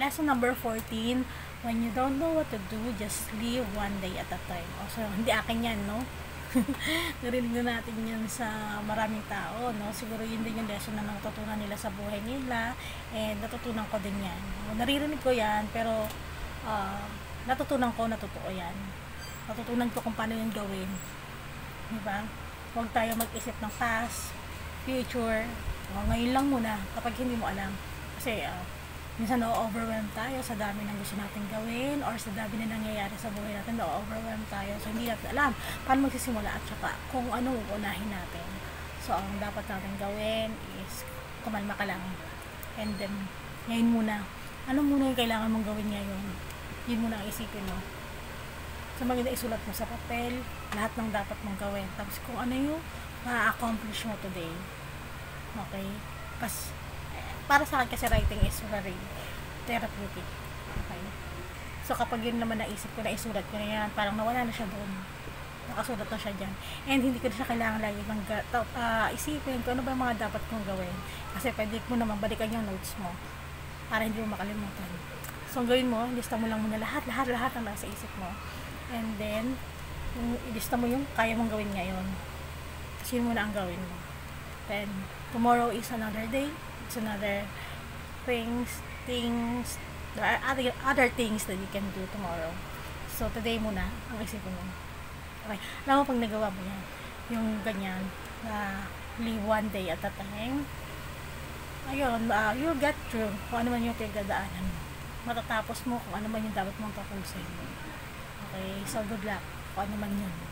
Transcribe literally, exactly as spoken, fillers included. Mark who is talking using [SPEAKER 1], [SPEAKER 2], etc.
[SPEAKER 1] lesson number fourteen, when you don't know what to do, just live one day at a time. O, so, hindi akin yan, no? Narinig na natin yan sa maraming tao, no? Siguro yun din yung lesson na natutunan nila sa buhay nila, and natutunan ko din yan. O, naririnig ko yan, pero uh, natutunan ko, natutuo yan. Natutunan ko kung paano yung gawin. Diba? Huwag tayo mag-isip ng past, future, o, ngayon lang muna, kapag hindi mo alam. Kasi, uh, minsan na-overwhelm tayo sa dami ng gusto natin gawin or sa dami na nangyayari sa buhay natin, na-overwhelm tayo. So, hindi natin alam paano magsisimula at saka kung ano uunahin natin. So, ang dapat natin gawin is kumalma ka lang. And then, ngayon muna. Ano muna yung kailangan mong gawin ngayon? Yun muna ang isipin mo. So, maganda isulat mo sa papel lahat ng dapat mong gawin. Tapos, kung ano yung ma-accomplish mo today. Okay? Pas para sa akin kasi writing is very therapeutic. Okay. So kapag yun naman naisip ko, na isulat ko na yan, parang nawala na siya doon. Nakasulat na siya dyan. And hindi ko na siya kailangan lagi ng uh, isipin kung ano ba yung mga dapat kong gawin. Kasi pwede mo naman balikan yung notes mo para hindi mo makalimutan. So gawin mo, lista mo lang muna lahat, lahat, lahat ang nasa isip mo. And then, yung ilista mo yung kaya mong gawin ngayon. Kasi yun muna ang gawin mo. Then, tomorrow is another day. It's another things, things, there are other, other things that you can do tomorrow. So, today muna, ang isipin mo. Okay. Alam mo, pag nagawa mo yan, yung ganyan, na uh, live one day at a time, ayun, uh, you'll get through kung ano man yung pinagdadaanan mo. Matatapos mo kung ano man yung dapat mong tapusin. Okay, so good luck kung ano man yun.